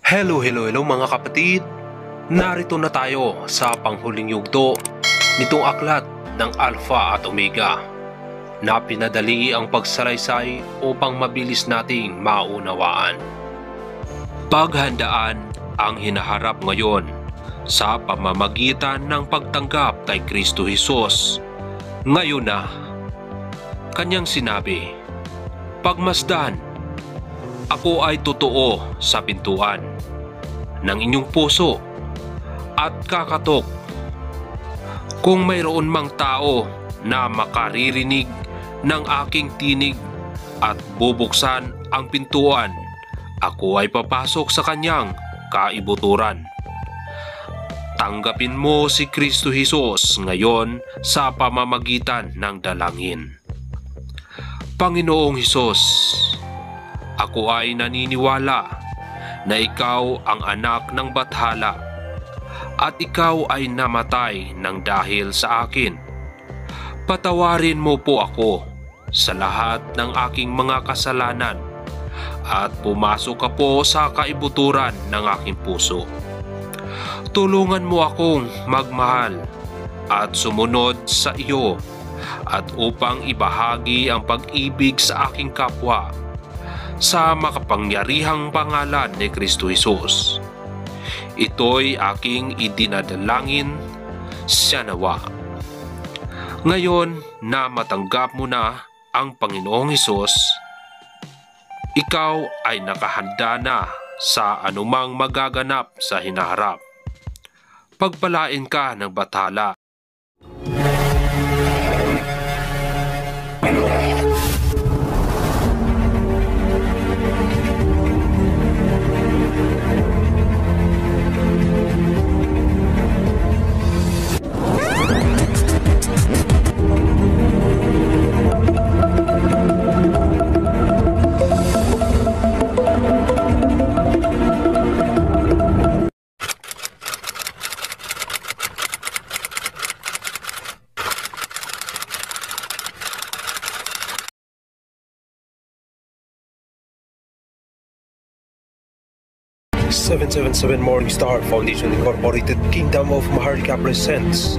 Hello mga kapatid! Narito na tayo sa panghuling yugto nitong aklat ng Alpha at Omega na pinadali ang pagsalaysay upang mabilis nating maunawaan. Paghandaan ang hinaharap ngayon sa pamamagitan ng pagtanggap kay Kristo Jesus. Ngayon na, kanyang sinabi, "Pagmasdan, ako ay totoo sa pintuan ng inyong puso at kakatok. Kung mayroon mang tao na makaririnig ng aking tinig at bubuksan ang pintuan, ako ay papasok sa kanyang kaibuturan." Tanggapin mo si Kristo Jesus ngayon sa pamamagitan ng dalangin. Panginoong Hesus, ako ay naniniwala na ikaw ang anak ng Bathala at ikaw ay namatay ng dahil sa akin. Patawarin mo po ako sa lahat ng aking mga kasalanan at pumasok ka po sa kaibuturan ng aking puso. Tulungan mo akong magmahal at sumunod sa iyo at upang ibahagi ang pag-ibig sa aking kapwa sa makapangyarihang pangalan ni Kristo Jesus. Ito'y aking idinadalangin sa nawa. Ngayon na matanggap mo na ang Panginoong Hesus, ikaw ay nakahanda na sa anumang magaganap sa hinaharap. Pagpalain ka ng Bathala. "777 Morningstar Foundation Incorporated, Kingdom of Maharlika presents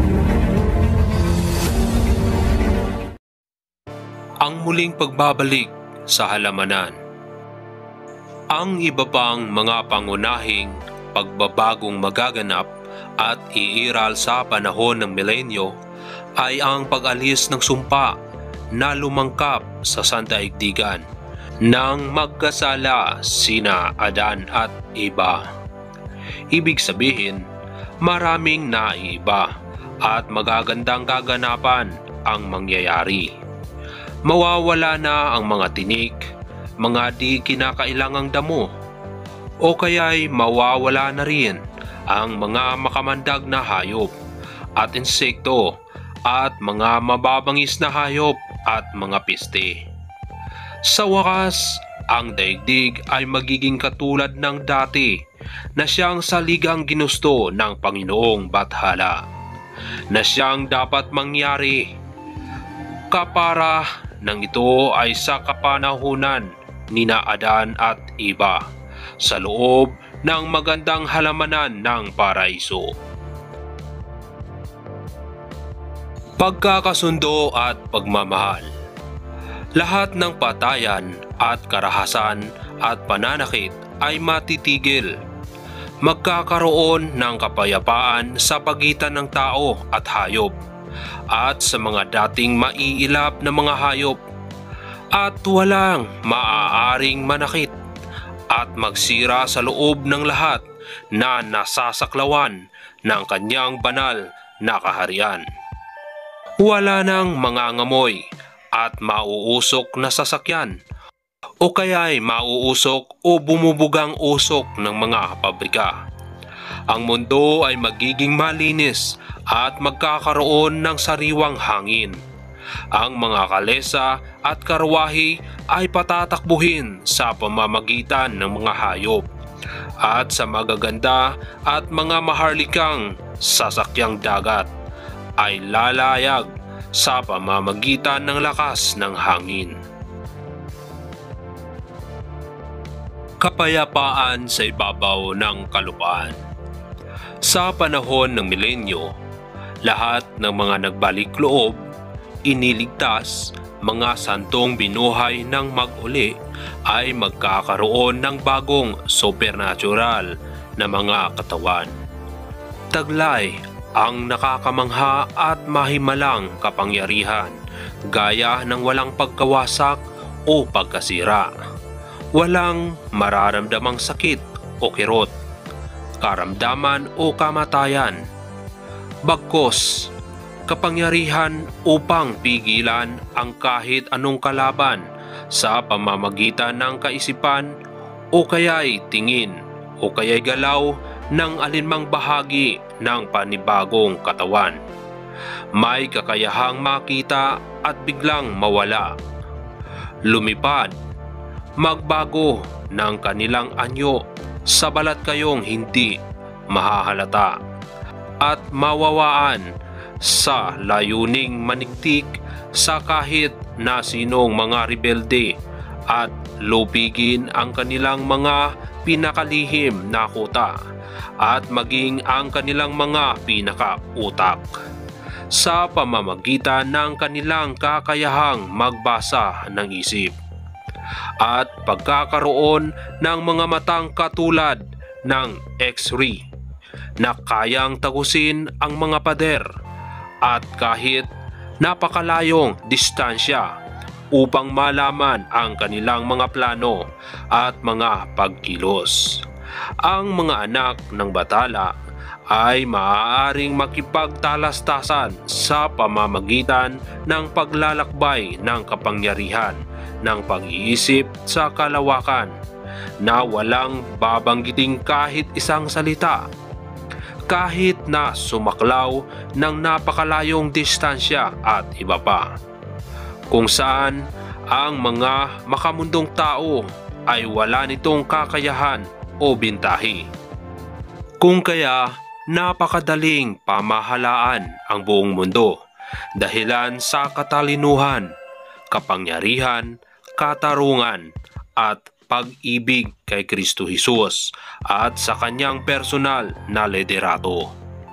ang muling pagbabalik sa halamanan. Ang iba pang mga pangunahing pagbabagong magaganap at iiral sa panahon ng milenyo ay ang pag-alis ng sumpa na lumangkap sa sandaigdigan nang magkasala sina Adan at Eva. Ibig sabihin, maraming naiiba at magagandang kaganapan ang mangyayari. Mawawala na ang mga tinik, mga di kinakailangang damo, o kaya'y mawawala na rin ang mga makamandag na hayop at insekto at mga mababangis na hayop at mga piste. Sa wakas, ang daigdig ay magiging katulad ng dati na siyang saligang ginusto ng Panginoong Bathala, na siyang dapat mangyari. Kapara ng ito ay sa kapanahunan nina Adan at Eva sa loob ng magandang halamanan ng paraiso. Pagkakasundo at pagmamahal. Lahat ng patayan at karahasan at pananakit ay matitigil. Magkakaroon ng kapayapaan sa pagitan ng tao at hayop at sa mga dating maiilap na mga hayop, at walang maaaring manakit at magsira sa loob ng lahat na nasasaklawan ng kanyang banal na kaharian. Wala nang mga ngamoy at mauusok na sasakyan o kaya'y mauusok o bumubugang usok ng mga pabrika. Ang mundo ay magiging malinis at magkakaroon ng sariwang hangin. Ang mga kalesa at karwahe ay patatakbuhin sa pamamagitan ng mga hayop at sa magaganda at mga maharlikang sasakyang dagat ay lalayag sa pamamagitan ng lakas ng hangin. Kapayapaan sa ibabaw ng kalupaan. Sa panahon ng milenyo, lahat ng mga nagbalik loob, iniligtas, mga santong binuhay ng mag-uli ay magkakaroon ng bagong supernatural na mga katawan. Taglay ang nakakamangha at mahimalang kapangyarihan gaya ng walang pagkawasak o pagkasira. Walang mararamdamang sakit o kirot, karamdaman o kamatayan. Bagkus, kapangyarihan upang pigilan ang kahit anong kalaban sa pamamagitan ng kaisipan o kaya'y tingin o kaya'y galaw ng alinmang bahagi ng panibagong katawan. May kakayahang makita at biglang mawala, lumipad, magbago ng kanilang anyo sa balat kayong hindi mahahalata at mawawaan sa layuning manigtik sa kahit na sinong mga rebelde at lupigin ang kanilang mga pinakalihim na kuta at maging ang kanilang mga pinakautak sa pamamagitan ng kanilang kakayahang magbasa ng isip at pagkakaroon ng mga matang katulad ng X-ray na kayang tagusin ang mga pader at kahit napakalayong distansya upang malaman ang kanilang mga plano at mga pagkilos. Ang mga anak ng batala ay maaaring makipagtalastasan sa pamamagitan ng paglalakbay ng kapangyarihan ng pag-iisip sa kalawakan na walang babanggiting kahit isang salita, kahit na sumaklaw ng napakalayong distansya at iba pa, kung saan ang mga makamundong tao ay wala nitong kakayahan o bintahi. Kung kaya napakadaling pamahalaan ang buong mundo dahilan sa katalinuhan, kapangyarihan, katarungan at pag-ibig kay Kristo Jesus at sa kanyang personal na liderato.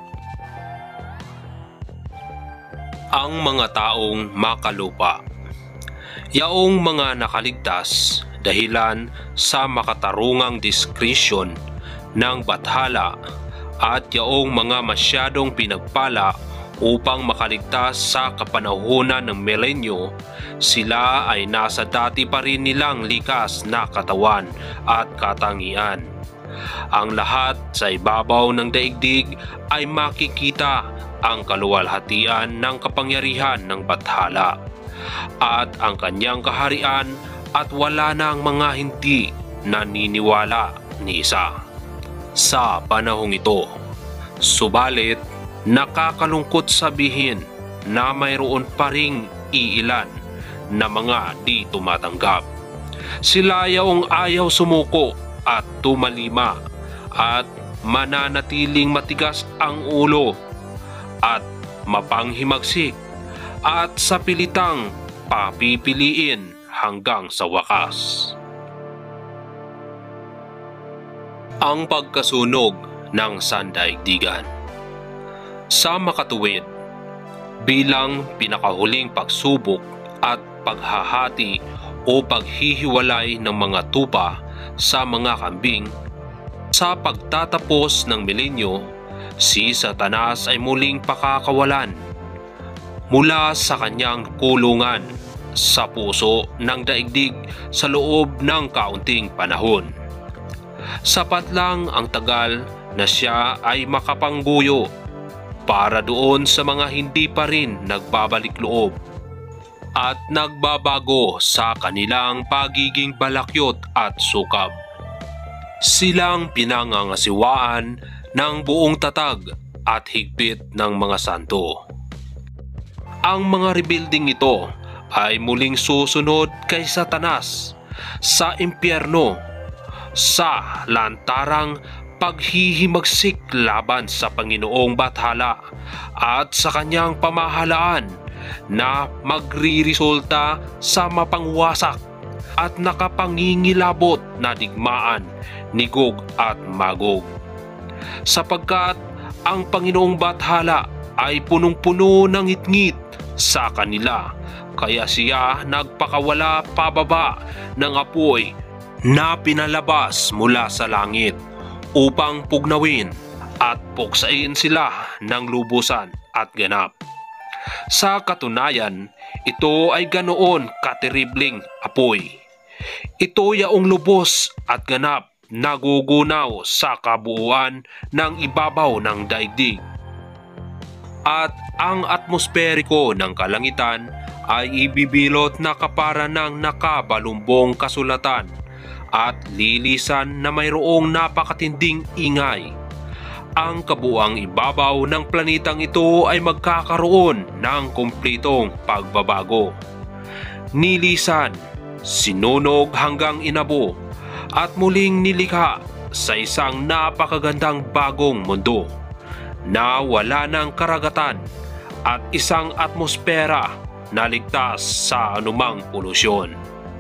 Ang mga taong makalupa. Yaong mga nakaligtas dahilan sa makatarungang diskresyon ng bathala at yaong mga masyadong pinagpala upang makaligtas sa kapanahunan ng milenyo, sila ay nasa dati pa rin nilang likas na katawan at katangian. Ang lahat sa ibabaw ng daigdig ay makikita ang kaluwalhatian ng kapangyarihan ng bathala at ang kanyang kaharian at wala na ang mga hindi naniniwala ni isa sa panahong ito. Subalit, nakakalungkot sabihin na mayroon pa ring iilan na mga di tumatanggap. Sila yaong ayaw sumuko at tumalima at mananatiling matigas ang ulo at mapanghimagsik at sa pilitang papipiliin hanggang sa wakas. Ang pagkasunog ng sandaigdigan. Sa makatuwid, bilang pinakahuling pagsubok at paghahati o paghihiwalay ng mga tupa sa mga kambing, sa pagtatapos ng milenyo, si Satanas ay muling pakakawalan mula sa kanyang kulungan sa puso ng daigdig sa loob ng kaunting panahon. Sapat lang ang tagal na siya ay makapangguyo para doon sa mga hindi pa rin nagbabalik loob at nagbabago sa kanilang pagiging balakyot at sukab. Silang pinangangasiwaan ng buong tatag at higpit ng mga santo. Ang mga rebuilding ito ay muling susunod kay Satanas sa impyerno sa lantarang paghihimagsik laban sa Panginoong Bathala at sa kanyang pamahalaan na magriresulta sa mapangwasak at nakapangingilabot na digmaan ni Gog at Magog. Sapagkat ang Panginoong Bathala ay punong-puno ng ngit-ngit sa kanila, kaya siya nagpakawala pababa ng apoy na pinalabas mula sa langit upang pugnawin at puksain sila ng lubusan at ganap. Sa katunayan, ito ay ganoon kateribling apoy. Ito yaong lubos at ganap nagugunaw sa kabuuan ng ibabaw ng daigdig. At ang atmosperiko ng kalangitan ay ibibilot na kapara ng nakabalumbong kasulatan at lilisan na mayroong napakatinding ingay. Ang kabuang ibabaw ng planetang ito ay magkakaroon ng kumplitong pagbabago. Nilisan, sinunog hanggang inabo, at muling nilikha sa isang napakagandang bagong mundo na wala ng karagatan at isang atmosfera na ligtas sa anumang polusyon.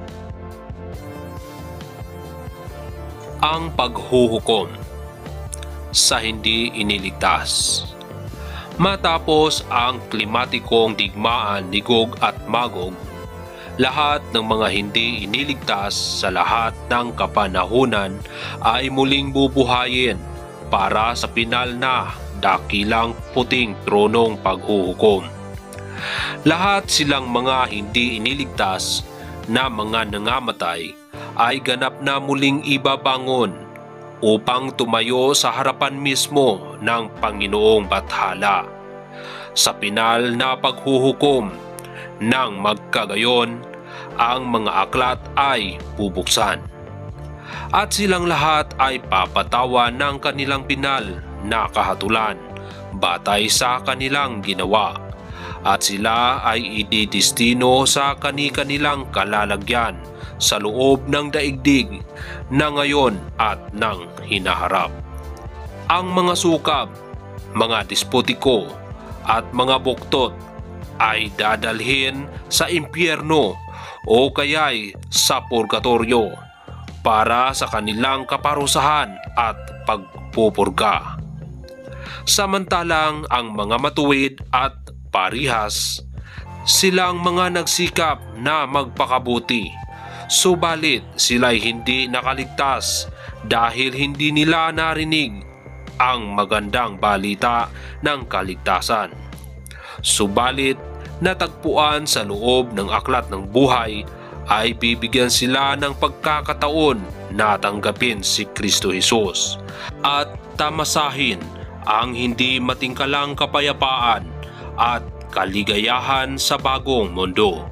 Ang paghuhukom sa hindi iniligtas. Matapos ang klimatikong digmaan ni Gog at Magog, lahat ng mga hindi iniligtas sa lahat ng kapanahunan ay muling bubuhayin para sa pinal na dakilang puting tronong paghuhukom. Lahat silang mga hindi iniligtas na mga nangamatay ay ganap na muling ibabangon upang tumayo sa harapan mismo ng Panginoong Bathala sa pinal na paghuhukom. Nang magkagayon, ang mga aklat ay bubuksan at silang lahat ay papatawan ng kanilang pinal na kahatulan batay sa kanilang ginawa, at sila ay ididestino sa kani-kanilang kalalagyan sa loob ng daigdig na ngayon at ng hinaharap. Ang mga sukab, mga despotiko at mga buktot ay dadalhin sa impyerno o kaya'y sa purgatorio para sa kanilang kaparusahan at pagpupurga. Samantalang ang mga matuwid at parihas, silang mga nagsikap na magpakabuti, subalit sila'y hindi nakaligtas dahil hindi nila narinig ang magandang balita ng kaligtasan. Subalit natagpuan sa loob ng aklat ng buhay ay bibigyan sila ng pagkakataon na tanggapin si Kristo Jesus at tamasahin ang hindi matingkalang kapayapaan at kaligayahan sa bagong mundo.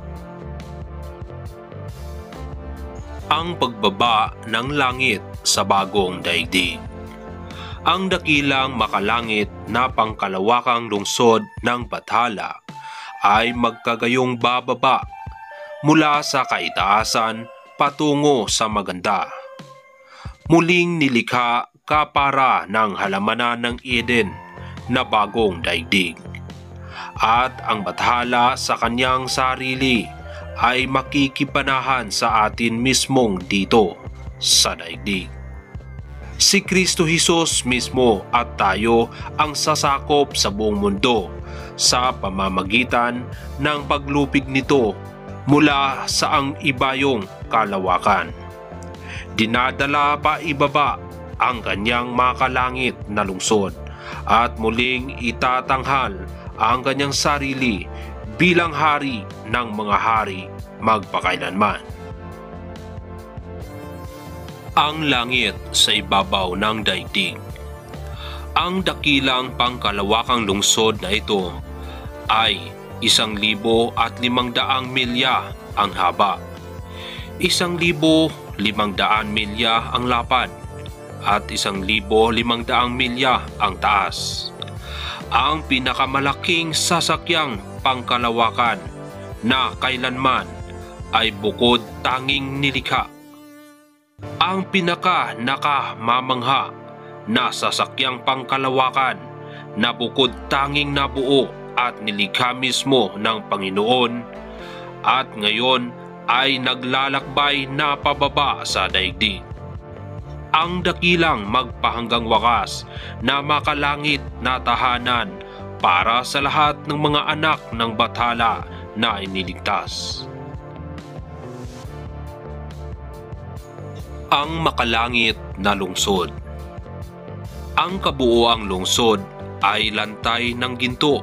Ang pagbaba ng langit sa bagong daigdig. Ang dakilang makalangit na pangkalawakang lungsod ng Bathala ay magkagayong bababa mula sa kaitaasan patungo sa maganda. Muling nilikha kapara ng halamanan ng Eden na bagong daigdig. At ang Bathala sa kanyang sarili ay makikipanahan sa atin mismong dito sa daigdig. Si Kristo Jesus mismo at tayo ang sasakop sa buong mundo sa pamamagitan ng paglupig nito mula sa ang ibayong kalawakan. Dinadala pa ibaba ang kanyang makalangit na lungsod at muling itatanghal ang kanyang sarili bilang hari ng mga hari magpakailanman. Ang langit sa ibabaw ng daigdig. Ang dakilang pangkalawakang lungsod na ito ay 1,500 milya ang haba, 1,500 milya ang lapad, at 1,500 milya ang taas. Ang pinakamalaking sasakyang pangkalawakan na kailanman ay bukod tanging nilikha. Ang pinaka nakamamangha na sasakyang pangkalawakan na bukod tanging nabuo at nilikha mismo ng Panginoon at ngayon ay naglalakbay na pababa sa daigdig. Ang dakilang magpahanggang wakas na makalangit na tahanan para sa lahat ng mga anak ng bathala na iniligtas. Ang makalangit na lungsod. Ang kabuoang lungsod ay lantay ng ginto,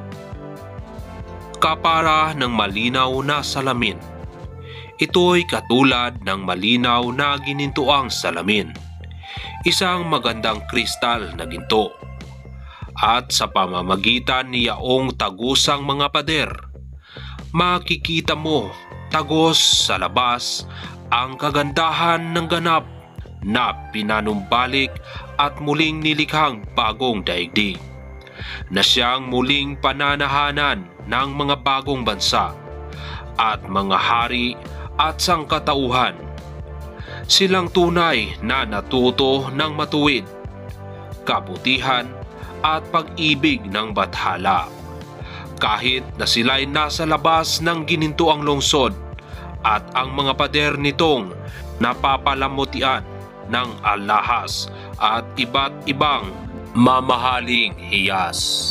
kapara ng malinaw na salamin. Ito'y katulad ng malinaw na ginintuang salamin, isang magandang kristal na ginto. At sa pamamagitan ni yaong tagusang mga pader, makikita mo tagos sa labas ang kagandahan ng ganap na pinanumbalik at muling nilikhang bagong daigdig, na siyang muling pananahanan ng mga bagong bansa at mga hari at sangkatauhan. Silang tunay na natuto ng matuwid, kabutihan at pag-ibig ng bathala, kahit na sila'y nasa labas ng ginintuang lungsod at ang mga pader nitong napapalamutian ng alahas at iba't ibang mamahaling hiyas.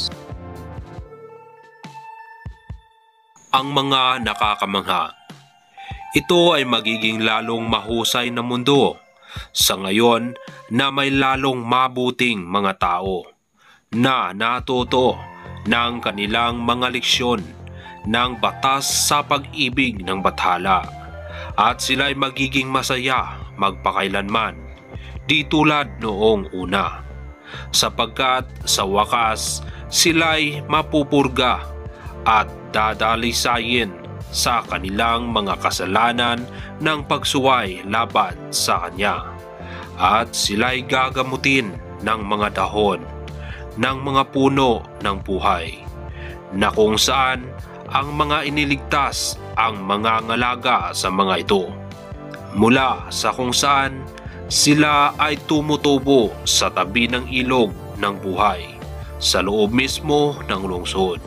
Ang mga nakakamangha. Ito ay magiging lalong mahusay na mundo sa ngayon na may lalong mabuting mga tao na natuto ng kanilang mga leksyon ng batas sa pag-ibig ng bathala, at sila'y magiging masaya magpakailanman, di tulad noong una, sapagkat sa wakas sila'y mapupurga at dadalisayin sa kanilang mga kasalanan ng pagsuway laban sa Kanya, at sila'y gagamutin ng mga dahon ng mga puno ng buhay, na kung saan ang mga iniligtas ang mga ngalaga sa mga ito, mula sa kung saan sila ay tumutubo sa tabi ng ilog ng buhay sa loob mismo ng lungsod.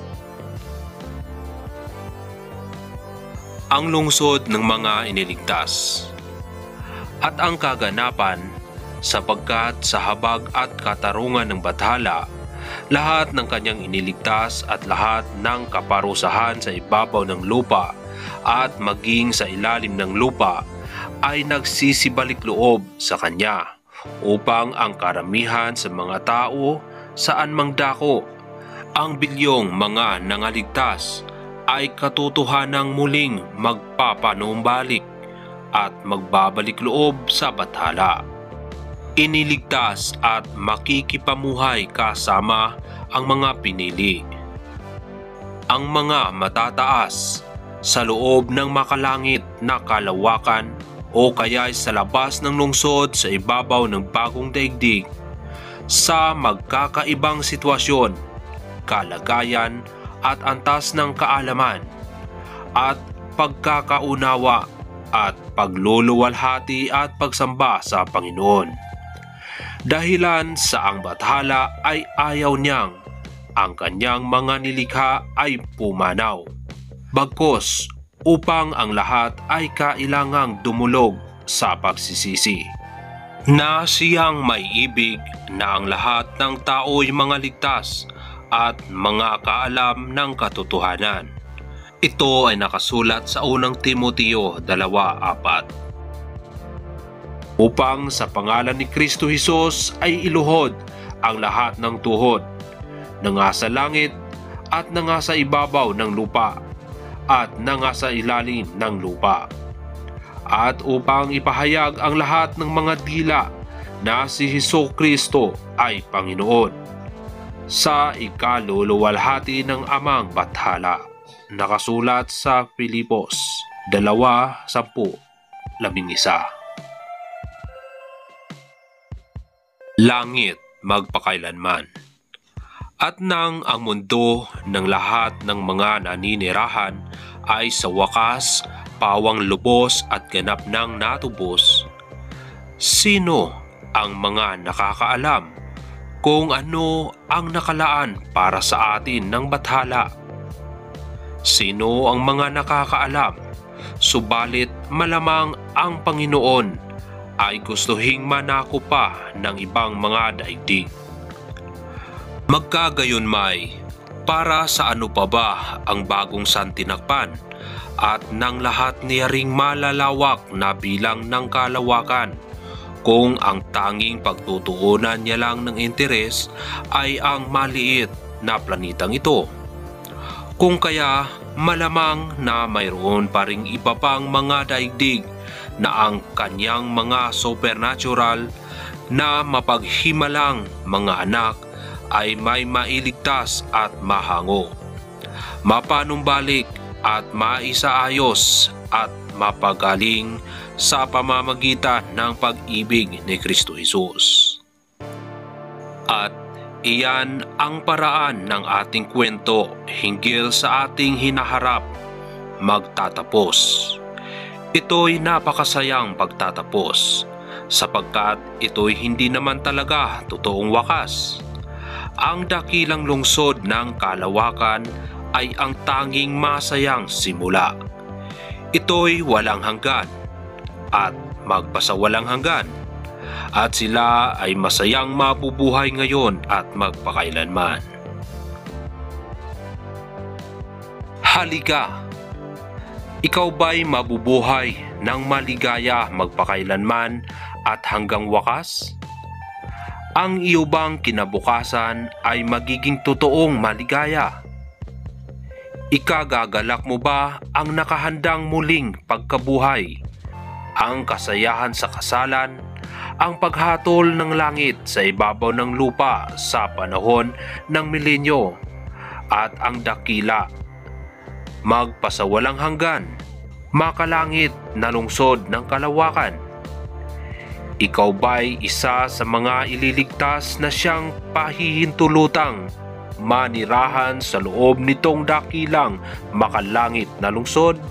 Ang lungsod ng mga iniligtas at ang kaganapan, sapagkat sa habag at katarungan ng bathala, lahat ng kanyang iniligtas at lahat ng kaparusahan sa ibabaw ng lupa at maging sa ilalim ng lupa ay nagsisibalik loob sa kanya, upang ang karamihan sa mga tao saan mang dako, ang bilyong mga nangaligtas ay katotohanang muling magpapanumbalik at magbabalik loob sa bathala. Iniligtas at makikipamuhay kasama ang mga pinili. Ang mga matataas sa loob ng makalangit na kalawakan o kaya sa labas ng lungsod sa ibabaw ng bagong daigdig, sa magkakaibang sitwasyon, kalagayan at antas ng kaalaman at pagkakaunawa at pagluluwalhati at pagsamba sa Panginoon. Dahilan sa ang bathala ay ayaw niyang ang kanyang mga nilikha ay pumanaw, bagkus upang ang lahat ay kailangang dumulog sa pagsisisi, na siyang may ibig na ang lahat ng tao'y mga ligtas at mga kaalam ng katotohanan. Ito ay nakasulat sa unang Timoteo 2:4. Upang sa pangalan ni Kristo Hesus ay iluhod ang lahat ng tuhod, na nga sa langit at na nga sa ibabaw ng lupa at na nga sa ilalim ng lupa, at upang ipahayag ang lahat ng mga dila na si Jesucristo ay Panginoon, sa ikaluluwalhati ng amang bathala. Nakasulat sa Filipos 2:10-11. Langit magpakailanman. At nang ang mundo ng lahat ng mga naninirahan ay sa wakas pawang lubos at ganap ng natubos, sino ang mga nakakaalam kung ano ang nakalaan para sa atin ng bathala? Sino ang mga nakakaalam Subalit malamang ang Panginoon ay gustuhing manako pa ng ibang mga daigdig. Magkagayunmay, para sa ano pa ba ang bagong santinakpan at ng lahat niya ring malalawak na bilang ng kalawakan kung ang tanging pagtutuunan niya lang ng interes ay ang maliit na planetang ito. Kung kaya malamang na mayroon pa ring iba pang mga daigdig na ang kanyang mga supernatural na mapaghimalang mga anak ay may mailigtas at mahango, mapanumbalik at maisaayos at mapagaling sa pamamagitan ng pag-ibig ni Kristo Jesus. At iyan ang paraan ng ating kwento hinggil sa ating hinaharap magtatapos. Ito'y napakasayang pagtatapos sapagkat ito'y hindi naman talaga totoong wakas. Ang dakilang lungsod ng kalawakan ay ang tanging masayang simula. Ito'y walang hanggan at magpasawalang hanggan, at sila ay masayang mabubuhay ngayon at magpakailanman. Halika! Ikaw ba'y mabubuhay ng maligaya magpakailanman at hanggang wakas? Ang iyo bang kinabukasan ay magiging totoong maligaya? Ikagagalak mo ba ang nakahandang muling pagkabuhay, ang kasayahan sa kasalan, ang paghatol ng langit sa ibabaw ng lupa sa panahon ng milenyo, at ang dakila, magpasawalang hanggan, makalangit na lungsod ng kalawakan? Ikaw ba'y isa sa mga ililigtas na siyang pahihintulutang manirahan sa loob nitong dakilang makalangit na lungsod?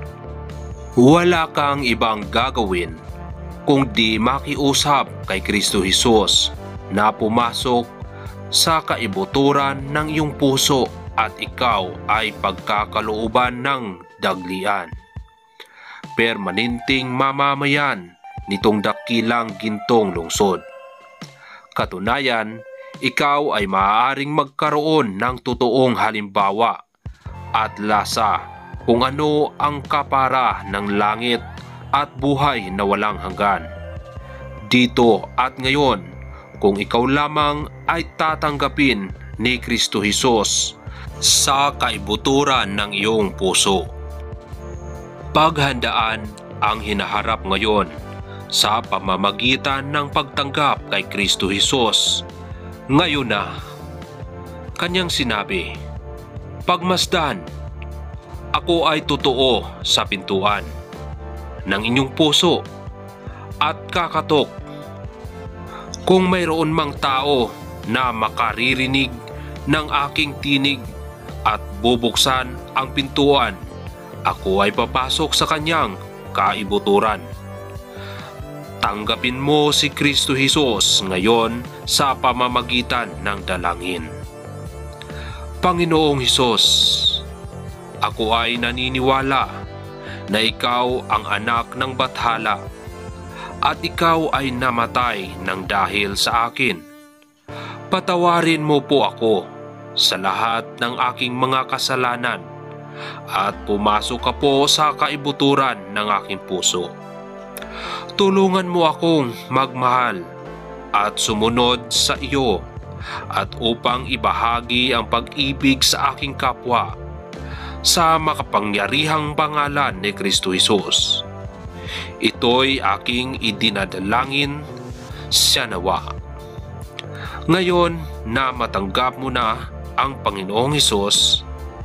Wala kang ibang gagawin kung di makiusap kay Kristo Jesus na pumasok sa kaibuturan ng iyong puso at ikaw ay pagkakalooban ng daglian. Permanenteng mamamayan nitong dakilang gintong lungsod. Katunayan, ikaw ay maaaring magkaroon ng totoong halimbawa at lasa kung ano ang kapara ng langit at buhay na walang hanggan. Dito at ngayon, kung ikaw lamang ay tatanggapin ni Kristo Jesus sa kaibuturan ng iyong puso. Paghandaan ang hinaharap ngayon sa pamamagitan ng pagtanggap kay Kristo Jesus. Ngayon na, kanyang sinabi, "Pagmasdan, ako ay totoo sa pintuan ng inyong puso at kakatok. Kung mayroon mang tao na makaririnig ng aking tinig at bubuksan ang pintuan, ako ay papasok sa kanyang kaibuturan." Tanggapin mo si Kristo Jesus ngayon sa pamamagitan ng dalangin. Panginoong Hesus, ako ay naniniwala na ikaw ang anak ng Bathala at ikaw ay namatay ng dahil sa akin. Patawarin mo po ako sa lahat ng aking mga kasalanan at pumasok ka po sa kaibuturan ng aking puso. Tulungan mo akong magmahal at sumunod sa iyo at upang ibahagi ang pag-ibig sa aking kapwa sa makapangyarihang pangalan ni Kristo Jesus. Ito'y aking idinadalangin sa nawa. Ngayon na matanggap mo na ang Panginoong Hesus,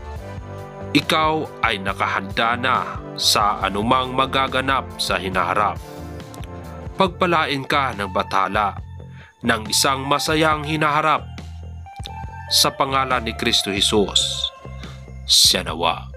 ikaw ay nakahanda na sa anumang magaganap sa hinaharap. Pagpalain ka ng bathala ng isang masayang hinaharap sa pangalan ni Kristo Jesus. Siya nawa.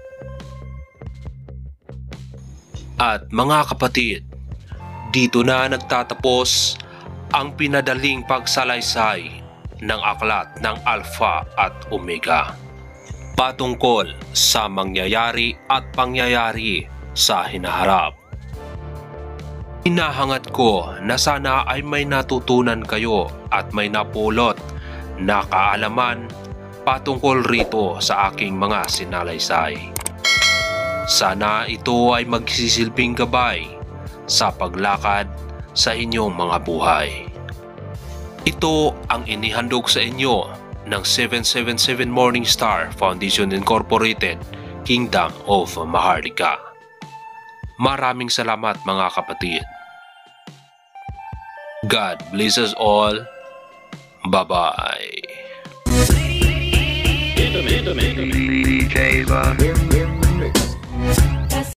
At mga kapatid, dito na nagtatapos ang pinadaling pagsalaysay ng aklat ng Alpha at Omega patungkol sa mangyayari at pangyayari sa hinaharap. Hinahangad ko na sana ay may natutunan kayo at may napulot na kaalaman patungkol rito sa aking mga sinalaysay. Sana ito ay magsisilbing gabay sa paglakad sa inyong mga buhay. Ito ang inihandog sa inyo ng 777 Morningstar Foundation Incorporated, Kingdom of Maharlika. Maraming salamat mga kapatid. God bless us all. Bye-bye. DJ Bob.